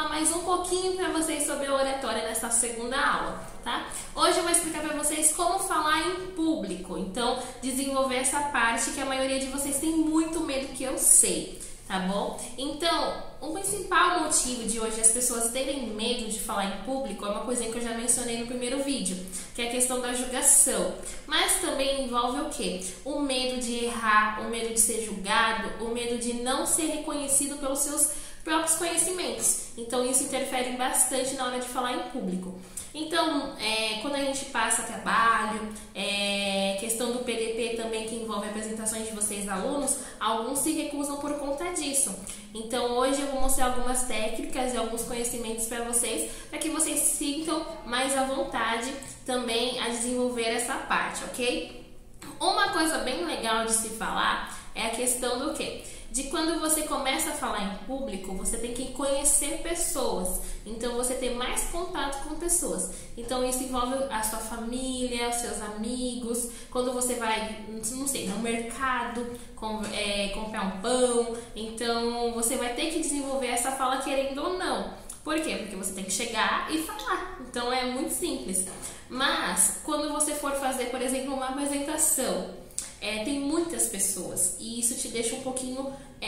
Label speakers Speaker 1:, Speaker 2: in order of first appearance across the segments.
Speaker 1: falar mais um pouquinho para vocês sobre a oratória nessa segunda aula, tá? Hoje eu vou explicar para vocês como falar em público, então desenvolver essa parte que a maioria de vocês tem muito medo, que eu sei, tá bom? Então, o principal motivo de hoje as pessoas terem medo de falar em público é uma coisinha que eu já mencionei no primeiro vídeo, que é a questão da julgação. Mas também envolve o quê? O medo de errar, o medo de ser julgado, o medo de não ser reconhecido pelos seus próprios conhecimentos. Então isso interfere bastante na hora de falar em público. Então, quando a gente passa trabalho, questão do PDP também, que envolve apresentações de vocês alunos, alguns se recusam por conta disso. Então hoje eu vou mostrar algumas técnicas e alguns conhecimentos para vocês que vocês sintam mais à vontade também a desenvolver essa parte, ok? Uma coisa bem legal de se falar é a questão do quê? De quando você começa a falar em público, você tem que conhecer pessoas. Então, você tem mais contato com pessoas. Então, isso envolve a sua família, os seus amigos. Quando você vai, não sei, no mercado, comprar um pão. Então, você vai ter que desenvolver essa fala querendo ou não. Por quê? Porque você tem que chegar e falar. Então, é muito simples. Mas, quando você for fazer, por exemplo, uma apresentação, tem muitas pessoas e isso te deixa um pouquinho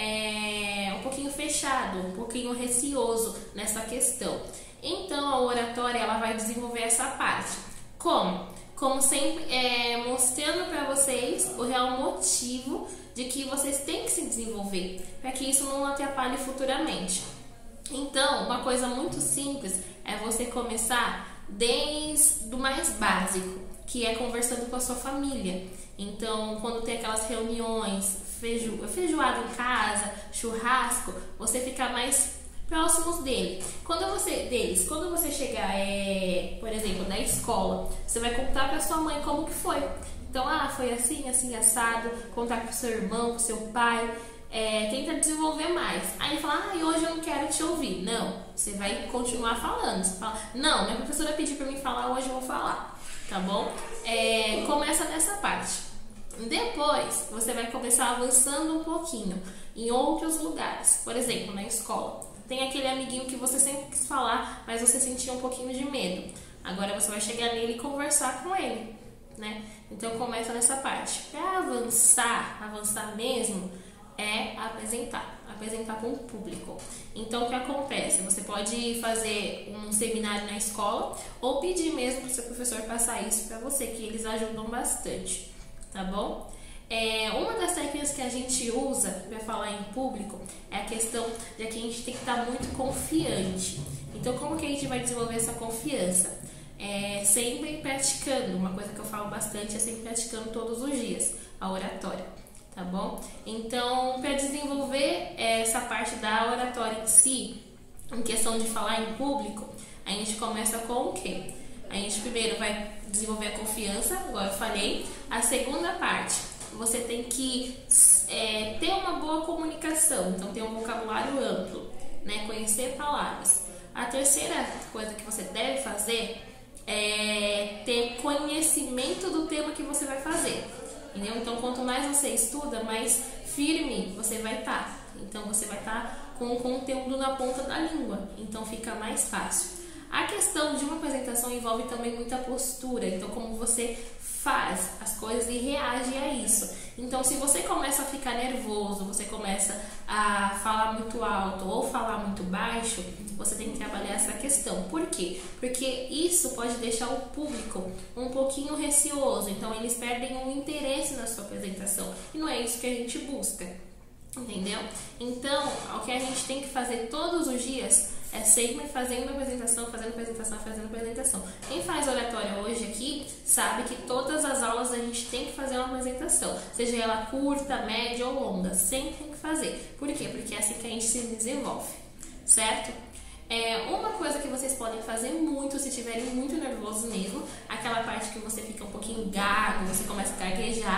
Speaker 1: fechado, um pouquinho receoso nessa questão. Então a oratória ela vai desenvolver essa parte. Como? Como sempre, mostrando para vocês o real motivo de que vocês têm que se desenvolver, para que isso não atrapalhe futuramente. Então, uma coisa muito simples é você começar desde o mais básico, que é conversando com a sua família. Então, quando tem aquelas reuniões, feijoada em casa, churrasco, você fica mais próximos Quando você chegar, por exemplo, na escola, você vai contar para sua mãe como que foi. Então, foi assim, assim, assado, contar para o seu irmão, para o seu pai. Tenta desenvolver mais. Aí fala, hoje eu não quero te ouvir. Não, você vai continuar falando. Você fala, não, minha professora pediu para mim falar, hoje eu vou falar. Tá bom? Começa nessa parte. Depois, você vai começar avançando um pouquinho em outros lugares. Por exemplo, na escola. Tem aquele amiguinho que você sempre quis falar, mas você sentia um pouquinho de medo. Agora você vai chegar nele e conversar com ele, né? Então, começa nessa parte. Para avançar mesmo, é apresentar com o público. Então, o que acontece? Você pode fazer um seminário na escola ou pedir mesmo para o seu professor passar isso para você, que eles ajudam bastante, tá bom? Uma das técnicas que a gente usa para falar em público é a questão de que a gente tem que estar muito confiante. Então, como que a gente vai desenvolver essa confiança? Sempre praticando. Uma coisa que eu falo bastante é sempre praticando todos os dias a oratória. Tá bom? Então, para desenvolver essa parte da oratória em si, em questão de falar em público, a gente começa com o quê? A gente primeiro vai desenvolver a confiança, igual eu falei. A segunda parte, você tem que ter uma boa comunicação, então ter um vocabulário amplo, né? Conhecer palavras. A terceira coisa que você deve fazer é ter conhecimento do tema que você vai fazer. Entendeu? Então, quanto mais você estuda, mais firme você vai estar. Então, você vai estar com o conteúdo na ponta da língua. Então, fica mais fácil. A questão de uma apresentação envolve também muita postura. Então, como você faz as coisas e reage a isso. Então, se você começa a ficar nervoso, você começa a falar muito alto ou falar muito baixo, você tem que trabalhar essa questão. Por quê? Porque isso pode deixar o público um pouquinho receoso. Então, eles perdem o interesse na sua apresentação. E não é isso que a gente busca. Entendeu? Então, o que a gente tem que fazer todos os dias é sempre fazendo apresentação. Quem faz oratória hoje aqui sabe que todas as aulas a gente tem que fazer uma apresentação, seja ela curta, média ou longa, sempre tem que fazer. Por quê? Porque é assim que a gente se desenvolve, certo? Uma coisa que vocês podem fazer muito, se estiverem muito nervosos mesmo, aquela parte que você fica um pouquinho gago, você começa a gaguejar,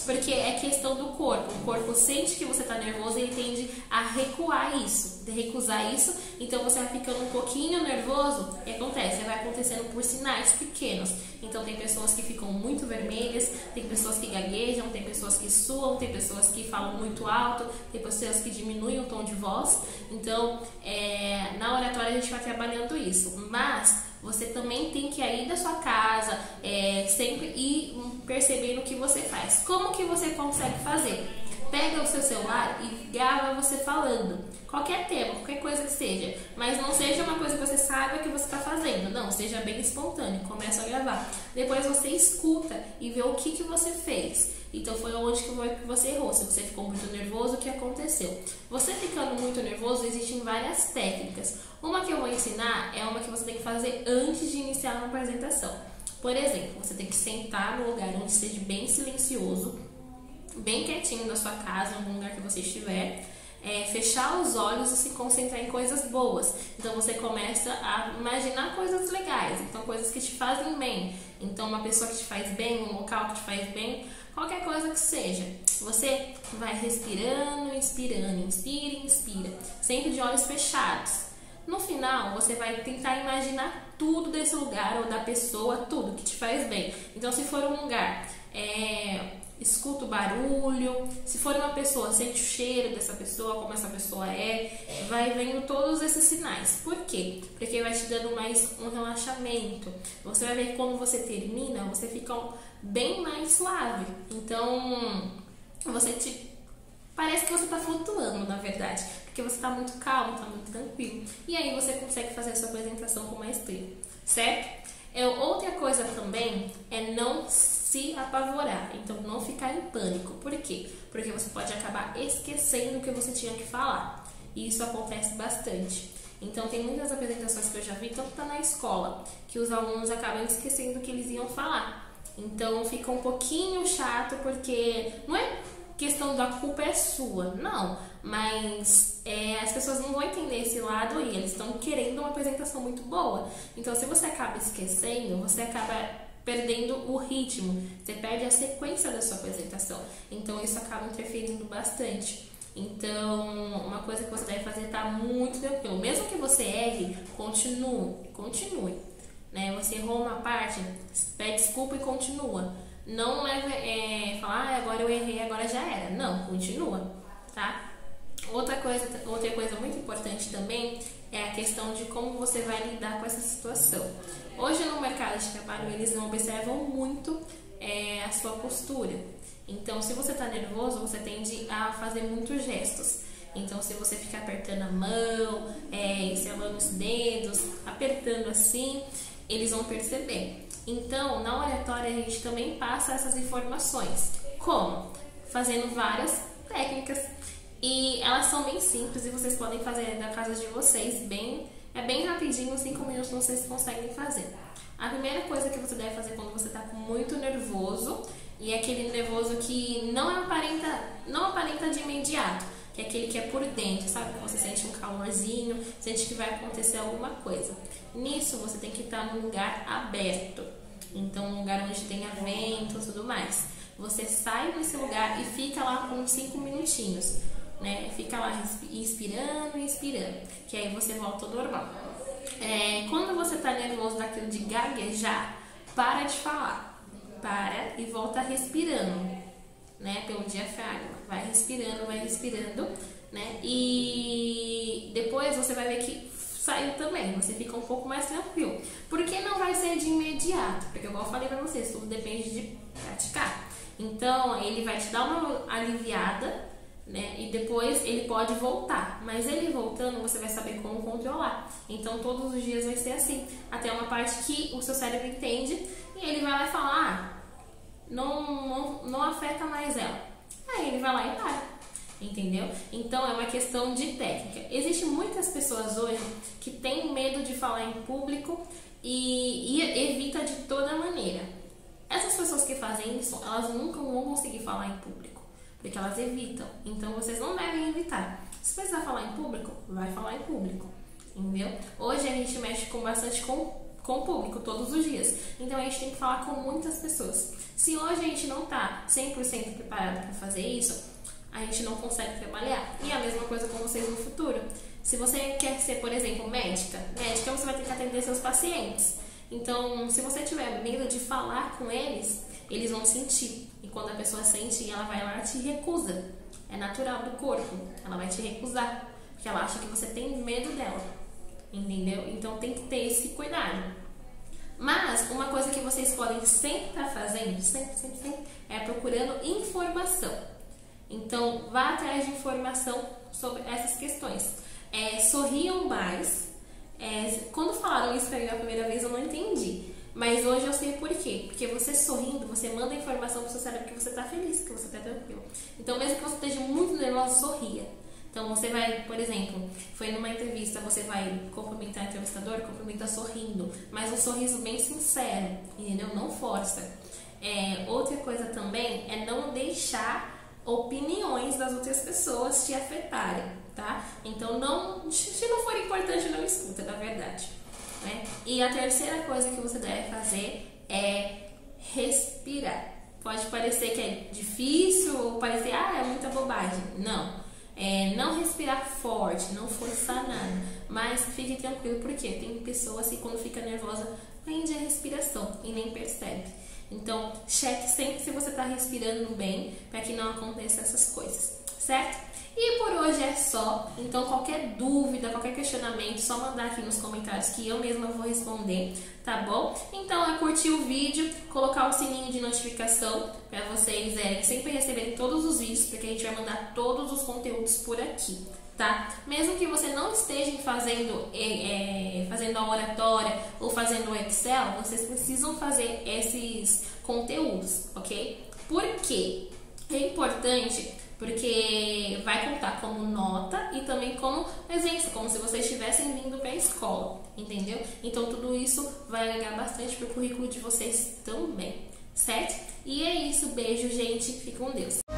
Speaker 1: Porque é questão do corpo. O corpo sente que você está nervoso e ele tende a recuar isso, de recusar isso. Então você vai ficando um pouquinho nervoso. O que acontece? Vai acontecendo por sinais pequenos. Então tem pessoas que ficam muito vermelhas, tem pessoas que gaguejam, tem pessoas que suam, tem pessoas que falam muito alto, tem pessoas que diminuem o tom de voz. Então na oratória a gente vai trabalhando isso. Mas você também tem que ir da sua casa, sempre ir percebendo o que você faz. Como que você consegue fazer? Pega o seu celular e grava você falando. Qualquer tema, qualquer coisa que seja. Mas não seja uma coisa que você saiba que você está fazendo. Não, seja bem espontâneo. Começa a gravar. Depois você escuta e vê o que você fez. Então foi onde que você errou. Se você ficou muito nervoso, o que aconteceu? Você ficando muito nervoso, existem várias técnicas. Uma que eu vou ensinar é uma que você tem que fazer antes de iniciar uma apresentação. Por exemplo, você tem que sentar no lugar onde seja bem silencioso, bem quietinho na sua casa, em algum lugar que você estiver. Fechar os olhos e se concentrar em coisas boas. Então você começa a imaginar coisas legais, então coisas que te fazem bem. Então uma pessoa que te faz bem, um local que te faz bem, qualquer coisa que seja. Você vai respirando, inspirando, inspira e inspira, sempre de olhos fechados. No final, você vai tentar imaginar tudo desse lugar ou da pessoa, tudo que te faz bem. Então, se for um lugar, escuta o barulho. Se for uma pessoa, sente o cheiro dessa pessoa, como essa pessoa vai vendo todos esses sinais. Por quê? Porque vai te dando mais um relaxamento. Você vai ver que quando você termina, você fica bem mais suave. Então, parece que você está flutuando, na verdade, porque você está muito calmo, está muito tranquilo. E aí você consegue fazer a sua apresentação com maestria, certo? Outra coisa também é não se apavorar, então não ficar em pânico. Por quê? Porque você pode acabar esquecendo o que você tinha que falar. E isso acontece bastante. Então tem muitas apresentações que eu já vi, tanto na escola, que os alunos acabam esquecendo o que eles iam falar. Então fica um pouquinho chato, porque não é questão da culpa é sua, não, mas as pessoas não vão entender esse lado aí, eles estão querendo uma apresentação muito boa. Então se você acaba esquecendo, você acaba perdendo o ritmo, você perde a sequência da sua apresentação, então isso acaba interferindo bastante. Então uma coisa que você deve fazer é estar muito tranquilo, mesmo que você erre, continue, né? Você errou uma parte, pede desculpa e continua. Não falar, agora eu errei, agora já era. Não, continua, tá? Outra coisa muito importante também é a questão de como você vai lidar com essa situação. Hoje no mercado de trabalho, eles não observam muito a sua postura. Então, se você está nervoso, você tende a fazer muitos gestos. Então, se você ficar apertando a mão, encerrando os dedos, apertando assim, eles vão perceber. Então, na oratória, a gente também passa essas informações. Como? Fazendo várias técnicas. E elas são bem simples e vocês podem fazer na casa de vocês. É bem rapidinho, 5 minutos vocês conseguem fazer. A primeira coisa que você deve fazer quando você está muito nervoso, e é aquele nervoso que não aparenta de imediato, que é aquele que é por dentro, sabe? Que você sente um calorzinho, sente que vai acontecer alguma coisa. Nisso, você tem que estar num lugar aberto. Então, um lugar onde tenha vento e tudo mais. Você sai desse lugar e fica lá por uns 5 minutinhos, né? Fica lá inspirando e expirando, que aí você volta ao normal. Quando você tá nervoso daquilo de gaguejar, para de falar. Para e volta respirando, né? Pelo diafragma. Vai respirando, né? E depois você vai ver que saiu também, você fica um pouco mais tranquilo. Porque não vai ser de imediato, porque igual eu falei pra vocês, tudo depende de praticar. Então, ele vai te dar uma aliviada, né? E depois ele pode voltar. Mas ele voltando, você vai saber como controlar. Então, todos os dias vai ser assim. Até uma parte que o seu cérebro entende e ele vai lá e fala, não afeta mais ela. Aí ele vai lá e para. Entendeu? Então é uma questão de técnica. Existem muitas pessoas hoje que têm medo de falar em público e evita de toda maneira. Essas pessoas que fazem isso, elas nunca vão conseguir falar em público, porque elas evitam. Então vocês não devem evitar. Se precisar falar em público, vai falar em público. Entendeu? Hoje a gente mexe bastante com com o público todos os dias. Então a gente tem que falar com muitas pessoas. Se hoje a gente não tá 100% preparado para fazer isso, a gente não consegue trabalhar. E a mesma coisa com vocês no futuro. Se você quer ser, por exemplo, médica você vai ter que atender seus pacientes. Então, se você tiver medo de falar com eles, eles vão sentir. E quando a pessoa sente, ela vai lá e te recusa. É natural do corpo. Ela vai te recusar, porque ela acha que você tem medo dela. Entendeu? Então tem que ter esse cuidado. Mas uma coisa que vocês podem sempre estar fazendo, sempre, é procurando informação. Então vá atrás de informação sobre essas questões. Sorriam mais. Quando falaram isso pra mim a primeira vez eu não entendi. Mas hoje eu sei por quê. Porque você sorrindo, você manda informação pro seu cérebro que você tá feliz, que você tá tranquilo. Então mesmo que você esteja muito nervoso, sorria. Então você vai, por exemplo, foi numa entrevista, você vai cumprimentar o entrevistador, cumprimenta sorrindo, mas um sorriso bem sincero, entendeu? Não força. Outra coisa também é não deixar opiniões das outras pessoas te afetarem, tá? Então se não for importante, não escuta, na verdade, né? E a terceira coisa que você deve fazer é respirar. Pode parecer que é difícil ou parecer, é muita bobagem. Não. Não respirar forte, não forçar nada, mas fique tranquilo, porque tem pessoas que quando fica nervosa prende a respiração e nem percebe. Então cheque sempre se você está respirando bem, para que não aconteça essas coisas, certo? E por hoje é só. Então qualquer dúvida, qualquer questionamento, só mandar aqui nos comentários que eu mesma vou responder, tá bom? Então curtir o vídeo, colocar o sininho de notificação para vocês sempre receberem todos os vídeos, porque a gente vai mandar todos os conteúdos por aqui, tá? Mesmo que você não esteja fazendo a oratória ou fazendo o Excel, vocês precisam fazer esses conteúdos, ok? Por quê? É importante porque vai contar como nota e também como presença, como se vocês estivessem vindo para a escola, entendeu? Então tudo isso vai agregar bastante para o currículo de vocês também, certo? E é isso, beijo, gente, fique com Deus.